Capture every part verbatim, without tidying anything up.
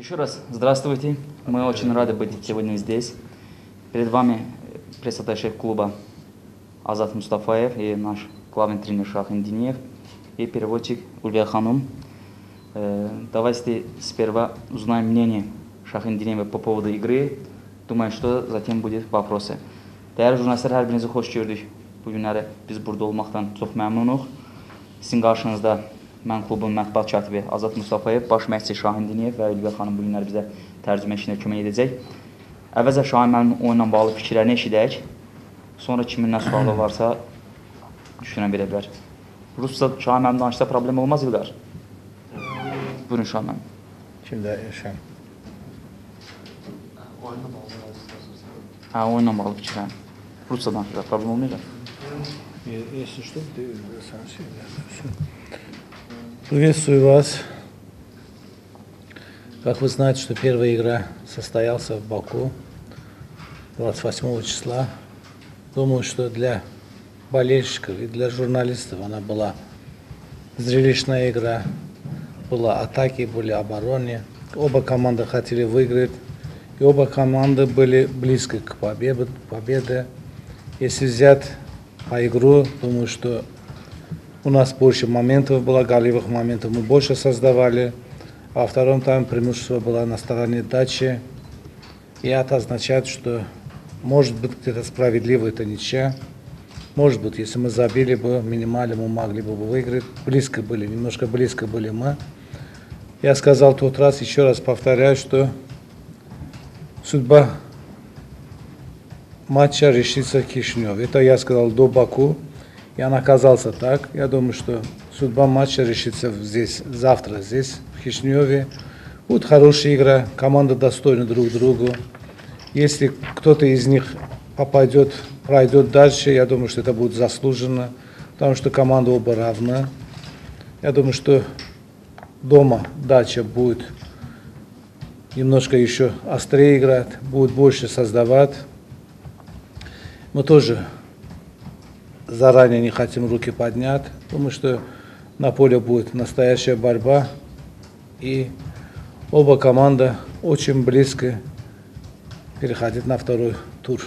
Еще раз здравствуйте. Мы очень рады быть сегодня здесь. Перед вами председатель шеф-клуба Азат Мустафаев и наш главный тренер Шахин Диниев и переводчик Улья Ханум. Давайте сперва узнаем мнение Шахин Диниева по поводу игры. Думаю, что затем будет вопросы. Değerli jurnalistler, hər birinizi xoş gördük. Bu günləri biz burada olmaqdan çox məmnunuq. Sizin qarşınızda mən klubun mətbuat katibi Azat Mustafayev, baş məşqçi Şahin Diniyev və Ülviyə xanım bu günləri bizə tərcümə işinə kömək edəcək. Əvvəlcə Şahin mənim oyunla bağlı fikirlərini eşidək. Sonra kimin nə sualı varsa düşünə verə bilər. Rusca Şahin mənim danışsa problem olmaz İlqar. Buyurun Şahin mənim. Şimdi Şahin. Ha, oyunla bağlı fikirlərim. Rusca danışsa problem olmayacaq. Если что, ты сам себе. Приветствую вас. Как вы знаете, что первая игра состоялась в Баку двадцать восьмого числа. Думаю, что для болельщиков и для журналистов она была зрелищная игра. Была атаки, были обороны. Оба команды хотели выиграть. И оба команды были близко к победе. победе. Если взять по игру, думаю, что у нас больше моментов было, голевых моментов мы больше создавали. А во втором тайме преимущество было на стороне Дачи. И это означает, что может быть где-то справедливо это ничья. Может быть, если мы забили бы минимально, мы могли бы выиграть. Близко были, немножко близко были мы. Я сказал в тот раз, еще раз повторяю, что судьба матча решится в Кишиневе. Это я сказал до Баку, и он оказался так. Я думаю, что судьба матча решится здесь, завтра здесь, в Кишиневе. Будет хорошая игра, команда достойна друг другу. Если кто-то из них попадет, пройдет дальше, я думаю, что это будет заслуженно, потому что команда оба равна. Я думаю, что дома Дача будет немножко еще острее играть, будет больше создавать. Мы тоже заранее не хотим руки поднять, потому что на поле будет настоящая борьба. И оба команда очень близко переходят на второй тур.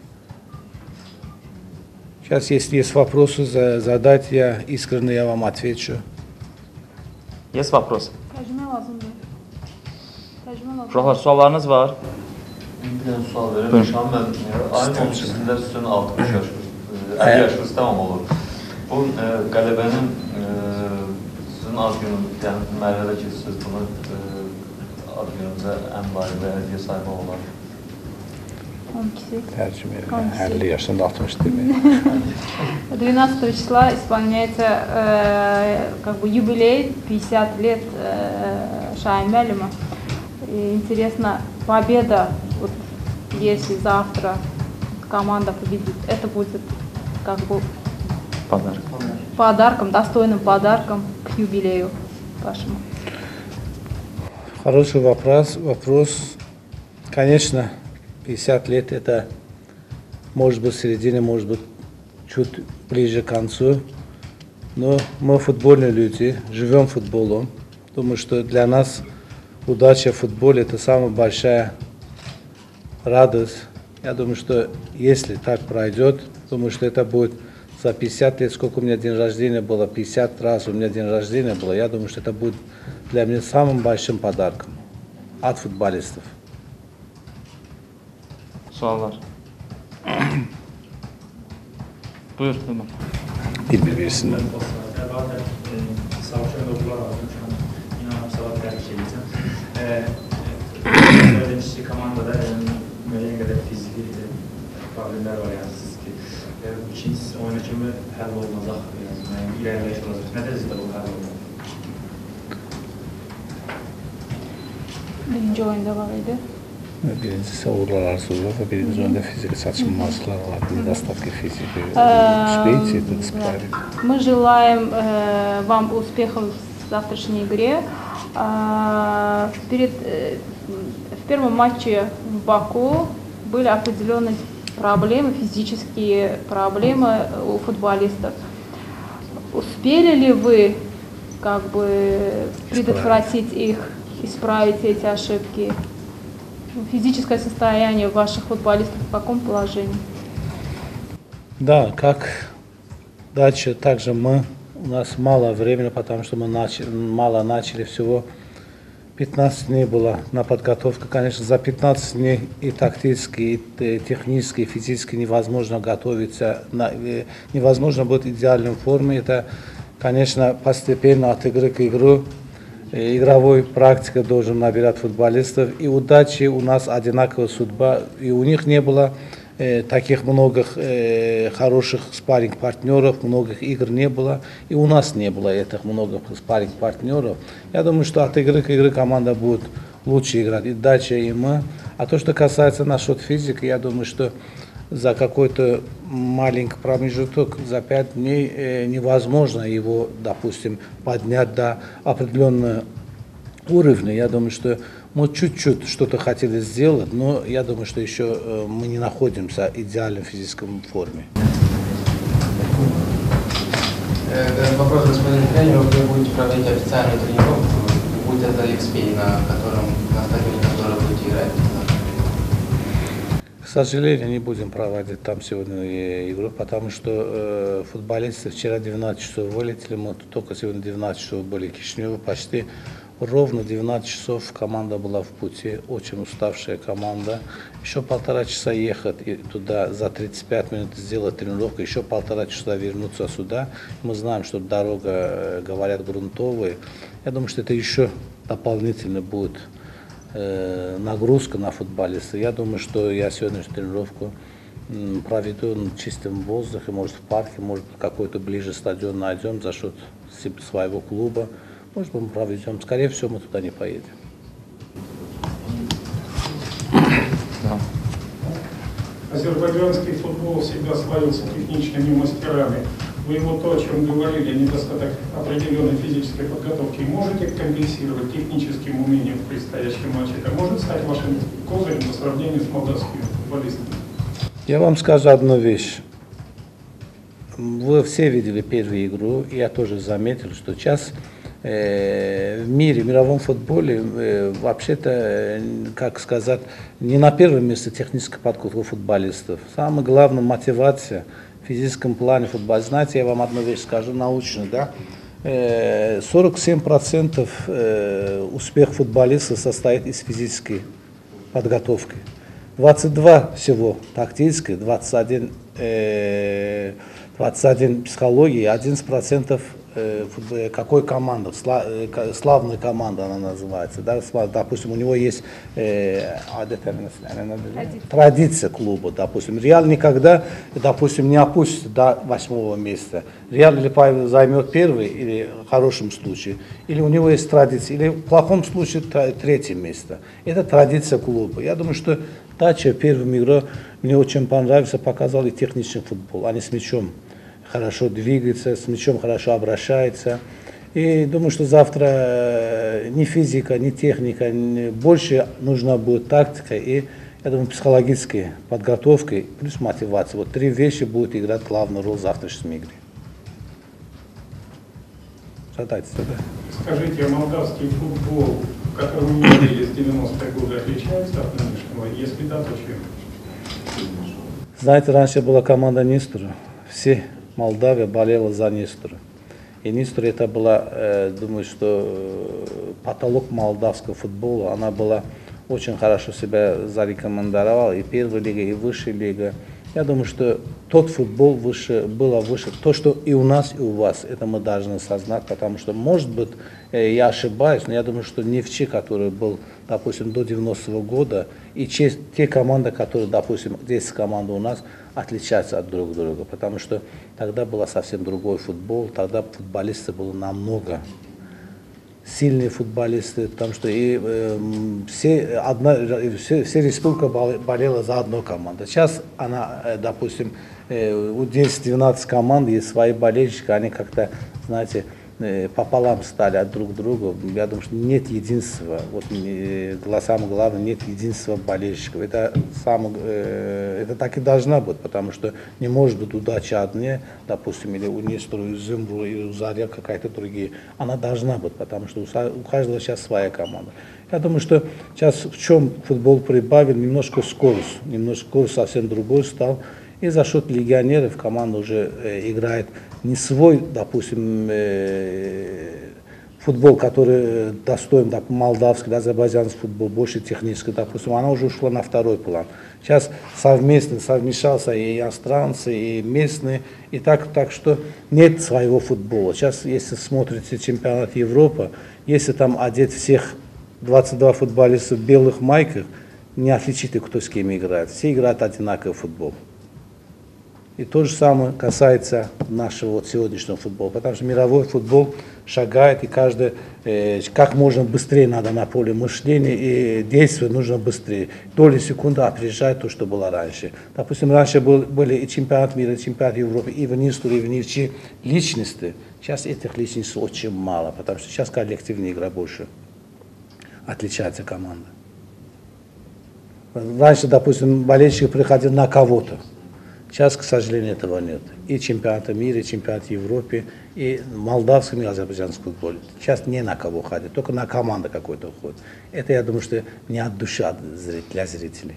Сейчас, если есть вопросы задать, я искренне я вам отвечу. Есть вопросы? Tərcümə lazımdır. Tərcümə lazımdır. Uşaqlar, suallarınız var? Bir dənə sual verirəm. Şahin müəllim, ayın on ikisində sizin altmış yaş, əlli yaşınız tamam olur. Bu e, qələbənin e, sizin ad gününüz, yəni mərhələ ki, siz bunu e, ad gününüzə ən layiqli hədiyyə sahibi olar. on ikisi. Tercüme elli yaşında altmış demek. двенадцатого числа исполняется э, как бы юбилей, пятьдесят лет э, Шахин Муалима. И интересно, победа, вот, если завтра команда победит, это будет как бы Подарок. подарком, достойным подарком к юбилею вашему. Хороший вопрос. Вопрос, конечно, пятьдесят лет это может быть в середине, может быть чуть ближе к концу. Но мы футбольные люди, живем футболом. Думаю, что для нас удача в футболе это самая большая радость. Я думаю, что если так пройдет, думаю, что это будет за пятьдесят лет, сколько у меня день рождения было, пятьдесят раз у меня день рождения было, я думаю, что это будет для меня самым большим подарком от футболистов. Suallar. Buyur, tamam. Bir bir birisinden. Savaşan doktorlar aldım. Şu an inanam sabah tercih edeceğim. Öğrenişli komandada müəyyən qədər fiziki problemlər var yəni siz ki. Bu için oyun həkimi həll olunacaq, yəni ilerləyiş olacaq. Nə dərəcədə bu həll olunacaq? Birinci oyunda var idi. Birincisi uğurlar arzular ve birinci oyunda fiziki saçılmazlıklar var. Недостатки физики. Успеете это исправить? Мы желаем э, вам успехов в завтрашней игре. А, перед, э, в первом матче в Баку были определенные проблемы, физические проблемы у футболистов. Успели ли вы как бы предотвратить их исправить эти ошибки? Физическое состояние ваших футболистов в каком положении? Да, как дальше, также мы, у нас мало времени, потому что мы начали, мало начали, всего пятнадцать дней было на подготовку. Конечно, за пятнадцать дней и тактически, и технически, и физически невозможно готовиться, невозможно быть в идеальной форме. Это, конечно, постепенно от игры к игру. Игровой практика должен набирать футболистов. И удачи у нас одинаковая судьба. И у них не было э, таких многих э, хороших спарринг-партнеров, многих игр не было. И у нас не было этих многих спарринг-партнеров. Я думаю, что от игры к игре команда будет лучше играть. И дальше, и мы. А то, что касается насчет физики, я думаю, что за какой-то маленький промежуток, за пять дней э, невозможно его, допустим, поднять до определенного уровня. Я думаю, что мы чуть-чуть что-то хотели сделать, но я думаю, что еще э, мы не находимся в идеальной физической форме. Э, вопрос, господин тренер, вы будете проводить официальную тренировку, будет это икс пи, на котором, на стадионе, на котором будете играть? К сожалению, не будем проводить там сегодня игру, потому что э, футболисты вчера двенадцать часов вылетели, мы только сегодня двенадцать часов были в Кишиневе, почти ровно двенадцать часов команда была в пути, очень уставшая команда. Еще полтора часа ехать и туда, за тридцать пять минут сделать тренировку, еще полтора часа вернуться сюда. Мы знаем, что дорога, говорят, грунтовая. Я думаю, что это еще дополнительно будет нагрузка на футболиста. Я думаю, что я сегодняшнюю тренировку проведу на чистом воздухе, может в парке, может какой-то ближе стадион найдем за счет своего клуба. Может быть, мы проведем. Скорее всего, мы туда не поедем. Азербайджанский футбол всегда славился техничными мастерами. Вы его то, о чем говорили, недостаток определенной физической подготовки, можете компенсировать техническим умением в предстоящем матче? Это может стать вашим козырем по сравнению с молдавскими футболистами? Я вам скажу одну вещь. Вы все видели первую игру, и я тоже заметил, что сейчас э, в мире, в мировом футболе, э, вообще-то, э, как сказать, не на первом месте техническая подготовка футболистов. Самое главное — мотивация. В физическом плане футбола. Знаете, я вам одну вещь скажу, научно, да? сорок семь процентов успеха футболиста состоит из физической подготовки. двадцать два всего тактической, двадцать один, двадцать один психологии, одиннадцать процентов какой команда, славная команда она называется. Да? Допустим, у него есть э, традиция клуба, допустим. Реал никогда, допустим, не опустится до восьмого места. Реал или займет первый, или в хорошем случае, или у него есть традиция, или в плохом случае третье место. Это традиция клуба. Я думаю, что Дача в первом игре мне очень понравился, показал и техничный футбол. Они с мячом хорошо двигается, с мячом хорошо обращается. И думаю, что завтра ни физика, ни техника, ни... больше нужна будет тактика и, я думаю, психологическая подготовка плюс мотивация. Вот три вещи будут играть главную роль в завтрашней игре. Задайте сюда. Скажите, а молдавский футбол, в котором мы видели с девяностых годов, отличается от нынешнего? Если да, то чем? Знаете, раньше была команда Нистора. Все Молдавия болела за Нистора. И Нистор это была, э, думаю, что э, потолок молдавского футбола. Она была очень хорошо себя зарекомендовала и первая лига, и высшая лига. Я думаю, что тот футбол выше, было выше. То, что и у нас, и у вас, это мы должны осознать, потому что, может быть, э, я ошибаюсь, но я думаю, что Нефчи, который был, допустим, до девяностого года, и те, те команды, которые, допустим, десять команд у нас, отличаются от друг друга, потому что тогда был совсем другой футбол, тогда футболисты были намного сильные футболисты, потому что и, э, все, одна, все, все республика болела за одну команду. Сейчас она, э, допустим, э, у десяти-двенадцати команд есть свои болельщики, они как-то, знаете, э, пополам стали от друг друга. Я думаю, что нет единства. Вот, э, самое главное, нет единства болельщиков. Это, самое, э, это так и должно быть, потому что не может быть удача одни, допустим, или у Нестора, у Зимбрула, или у Заря какая-то другие. Она должна быть, потому что у каждого сейчас своя команда. Я думаю, что сейчас в чем футбол прибавил, немножко скорость, немножко скорость совсем другой стал. И за счет легионеров команда уже э, играет не свой, допустим, э, футбол, который достоин, допустим, молдавский, азербайджанский футбол, больше технический, допустим, она уже ушла на второй план. Сейчас совместно совмещался и иностранцы, и местные, и так, так что нет своего футбола. Сейчас, если смотрите чемпионат Европы, если там одеть всех двадцать два футболиста в белых майках, не отличите, кто с кем играет. Все играют одинаковый футбол. И то же самое касается нашего вот сегодняшнего футбола, потому что мировой футбол шагает, и каждый, э, как можно быстрее надо на поле мышления, и действия нужно быстрее. Доли секунды опережает то, что было раньше. Допустим, раньше был, были и чемпионат мира, и чемпионат Европы, и в Нистуре, и в Нивчи личности. Сейчас этих личностей очень мало, потому что сейчас коллективная игра больше отличается команда. Раньше, допустим, болельщики приходили на кого-то. Сейчас, к сожалению, этого нет. И чемпионата мира, и чемпионат Европы, и молдавском, и азербайджанском футболе. Сейчас не на кого ходит, только на команду какой-то уходит. Это, я думаю, что не от души для зрителей.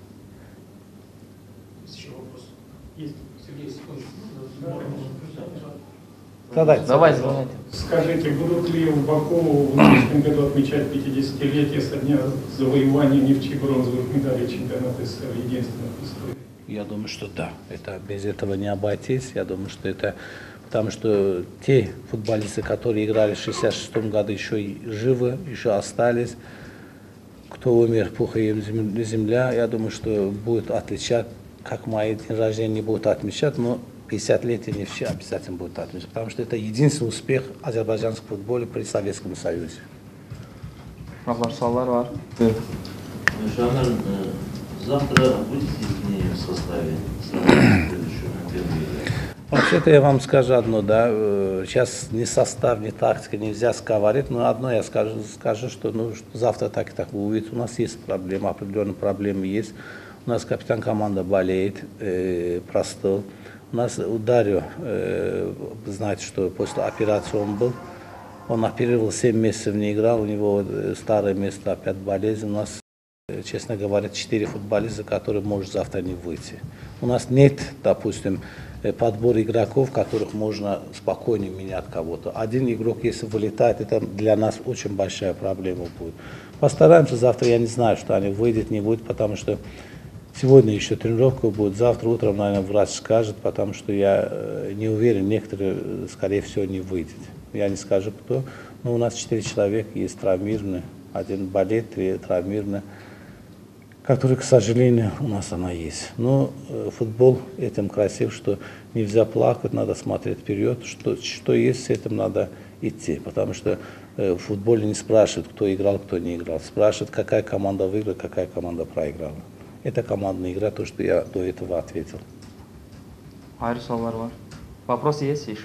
Еще вопрос. Есть, Сергей, секундочку. Давайте. Давай, звоните. Скажите, будут ли в Баку в нынешнем году отмечать пятидесятилетие со дня завоевания Нивчи бронзовых медалей чемпионата СССР единственных в истории? Я думаю, что да. Это, без этого не обойтись. Я думаю, что это... Потому что те футболисты, которые играли в шестьдесят шестом году, еще и живы, еще остались. Кто умер, плохо им земля. Я думаю, что будет отличать, как мои день рождения не будут отмечать, но пятидесятилетие Нивчи обязательно будут отмечать. Потому что это единственный успех азербайджанского футбола при Советском Союзе. Сұрақтар, сауалдар бар. Жанр, завтра будете изменения в составе? Вообще-то я вам скажу одно, да, сейчас ни состав, ни тактика нельзя говорить, но одно я скажу, скажу что ну, завтра так и так вы увидите, у нас есть проблемы, определенные проблемы есть. У нас капитан команды болеет, э, простыл. У нас Ударю, э, знаете, что после операции он был, он оперировал семь месяцев, не играл, у него старое место опять болезнь. У нас, честно говоря, четыре футболиста, которые может завтра не выйти. У нас нет, допустим, подбор игроков, которых можно спокойно менять кого-то. Один игрок, если вылетает, это для нас очень большая проблема будет. Постараемся завтра, я не знаю, что они выйдут, не будет, потому что сегодня еще тренировка будет, завтра утром, наверное, врач скажет, потому что я не уверен, некоторые, скорее всего, не выйдут. Я не скажу, кто, но у нас четыре человека есть травмированные, один болеет, три травмированные, которые, к сожалению, у нас она есть. Но э, футбол этим красив, что нельзя плакать, надо смотреть вперед, что, что есть, с этим надо идти. Потому что э, в футболе не спрашивают, кто играл, кто не играл. Спрашивают, какая команда выиграла, какая команда проиграла. Это командная игра, то, что я до этого ответил. Айр, сауалдар бар. Вопросы есть еще?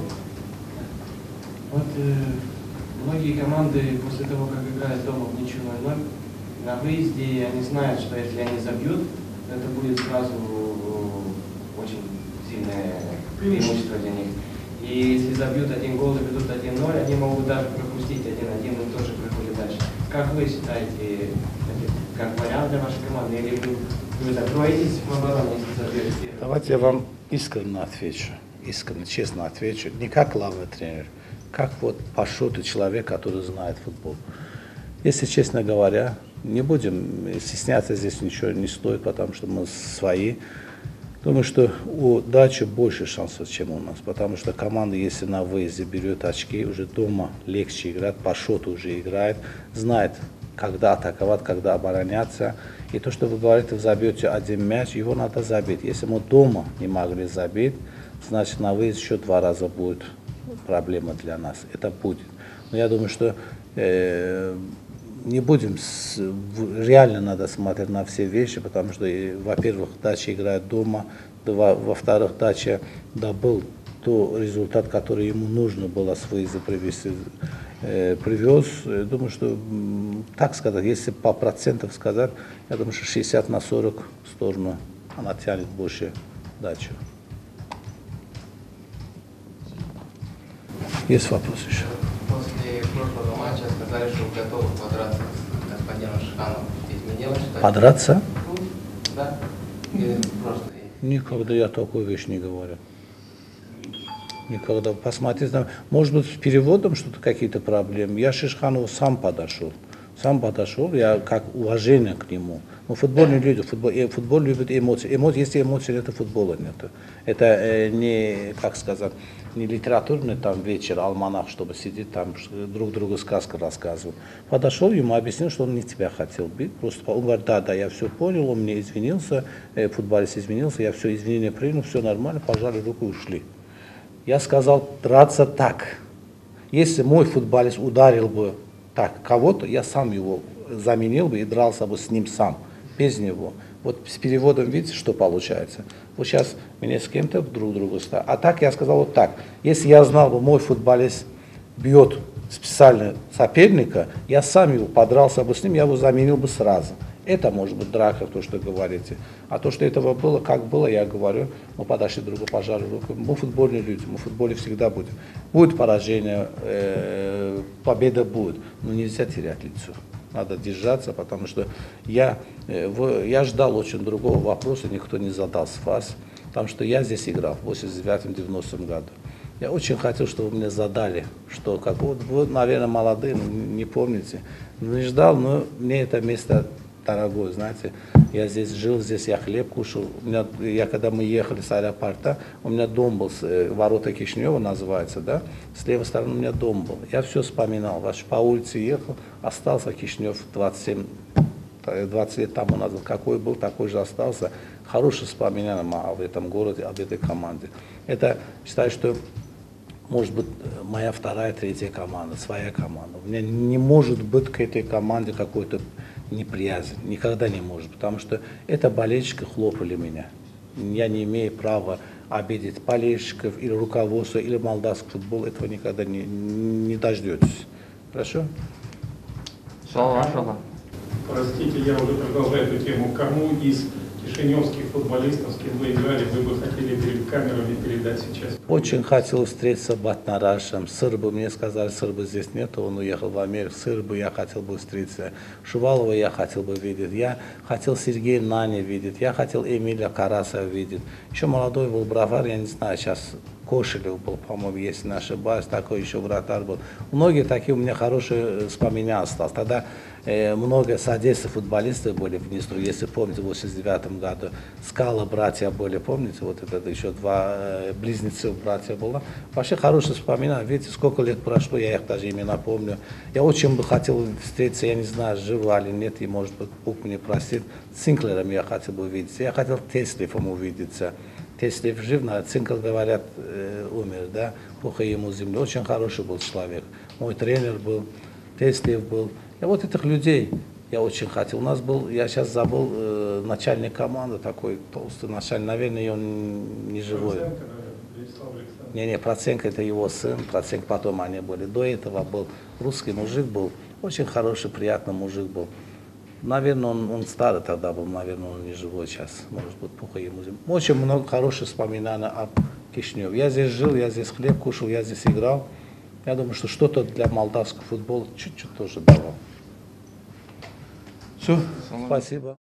Вот э, многие команды после того, как играют дома в ничью ноль ноль, на выезде они знают, что если они забьют, это будет сразу очень сильное преимущество для них. И если забьют один гол и ведут один ноль, они могут даже пропустить один-один и тоже проходят дальше. Как вы считаете, как вариант для вашей команды, или вы, вы закроетесь в обороне, если забьете? Давайте я вам искренне отвечу, искренне, честно отвечу, не как главный тренер, как вот по счету человек, который знает футбол. Если честно говоря, не будем стесняться, здесь ничего не стоит, потому что мы свои. Думаю, что у Дачи больше шансов, чем у нас, потому что команда, если на выезде берет очки, уже дома легче играть, по счету уже играет, знает, когда атаковать, когда обороняться. И то, что вы говорите, вы забьете один мяч, его надо забить. Если мы дома не могли забить, значит на выезде еще два раза будет проблема для нас. Это будет. Но я думаю, что э, не будем, с, реально надо смотреть на все вещи, потому что, во-первых, Дача играет дома, во-вторых, Дача добыл тот результат, который ему нужно было с выезда привести, э, привез. Я думаю, что, так сказать, если по процентам сказать, я думаю, что шестьдесят на сорок в сторону она тянет больше дачу. Есть вопрос еще? После прошлого матча сказали, что готовы подраться с господином Шихановым. Изменилось что-то? Подраться? Да. Или просто... Никогда я такую вещь не говорю. Никогда. Посмотрите, может быть, с переводом что-то, какие-то проблемы. Я Шишханову сам подошел. Сам подошел, я как уважение к нему. Но футбол не любит, футбол, футбол любит эмоции. Эмоции, если эмоций нет, футбола нет. Это э, не, как сказать, не литературный там вечер, альманах, чтобы сидеть там, друг другу сказку рассказывать. Подошел, ему объяснил, что он не тебя хотел бить. Просто он говорит, да, да, я все понял, он мне извинился, э, футболист извинился, я все извинения принял, все нормально, пожали руку и ушли. Я сказал, драться так. Если мой футболист ударил бы так кого-то, я сам его заменил бы и дрался бы с ним сам, без него. Вот с переводом видите, что получается? Вот сейчас меня с кем-то друг другу стало. А так я сказал вот так. Если я знал бы, мой футболист бьет специально соперника, я сам его подрался бы с ним, я его заменил бы сразу. Это может быть драка, то, что говорите. А то, что этого было, как было, я говорю, мы подошли друг другу, пожали руку. Мы футбольные люди, мы в футболе всегда будем. Будет поражение, э, победа будет, но нельзя терять лицо. Надо держаться, потому что я, э, в, я ждал очень другого вопроса, никто не задал с вас, потому что я здесь играл в восемьдесят девятом — девяностом году. Я очень хотел, чтобы вы мне задали, что как вот вы, наверное, молодые, не помните. Не ждал, но мне это место дорогой, знаете, я здесь жил, здесь я хлеб кушал. У меня, я когда мы ехали с аэропорта, у меня дом был, ворота Кишинева называется, да, с левой стороны у меня дом был. Я все вспоминал, вообще по улице ехал, остался Кишинев двадцать семь, двадцать лет тому назад, какой был, такой же остался. Хорошее вспоминание об этом городе, об этой команде. Это, считаю, что может быть моя вторая, третья команда, своя команда. У меня не может быть к этой команде какой-то неприязнь, никогда не может, потому что это болельщики хлопали меня. Я не имею права обидеть болельщиков или руководство, или молдавский футбол, этого никогда не, не дождетесь. Хорошо? Слово ваше. Простите, я уже продолжаю эту тему. Кому из кишиневских футболистов, с кем вы играли, вы бы хотели перед камерами передать сейчас? Очень хотел встретиться с Батнарашем. Сырбы, мне сказали, Сырбы здесь нет, он уехал в Америку. Сырбы я хотел бы встретиться. Шувалова я хотел бы видеть. Я хотел Сергея Нани видеть. Я хотел Эмиля Карасова видеть. Еще молодой был бравар, я не знаю, сейчас Кошелев был, по-моему, если не ошибаюсь, такой еще вратарь был. Многие такие у меня хорошие воспоминания остались. Тогда э, много с Одессы футболистов были в Днестру, если помните, в восемьдесят девятом году. Скала братья были, помните, вот это еще два э, близнецы братья было. Вообще хорошие воспоминания. Видите, сколько лет прошло, я их даже имена помню. Я очень бы хотел встретиться, я не знаю, жива или нет, и может быть, Бог мне простит. С Синклером я хотел бы увидеться. Я хотел Теслифом увидеться. Теслиф жив, на Цинкл, говорят, э, умер, да, плохо ему земли. Очень хороший был человек. Мой тренер был, Теслиф был. И вот этих людей я очень хотел. У нас был, я сейчас забыл, э, начальник команды такой толстый начальник, наверное, он не живой. Не-не, Проценко это его сын, Проценко потом они были. До этого был русский мужик, был очень хороший, приятный мужик был. Наверное, он, он старый тогда был, наверное, он не живой сейчас, может быть, плохо ему. Очень много хороших воспоминаний об Кишиневе. Я здесь жил, я здесь хлеб кушал, я здесь играл. Я думаю, что что-то для молдавского футбола чуть-чуть тоже давал. Все, спасибо.